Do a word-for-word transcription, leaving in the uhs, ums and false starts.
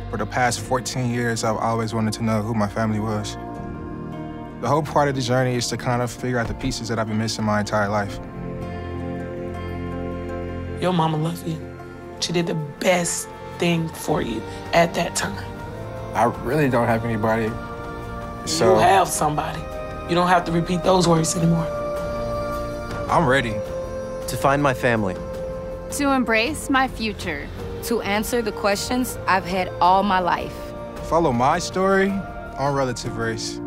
For the past fourteen years, I've always wanted to know who my family was. The whole part of the journey is to kind of figure out the pieces that I've been missing my entire life. Your mama loves you. She did the best thing for you at that time. I really don't have anybody, so... You have somebody. You don't have to repeat those words anymore. I'm ready. To find my family. To embrace my future. To answer the questions I've had all my life. Follow my story on relative race.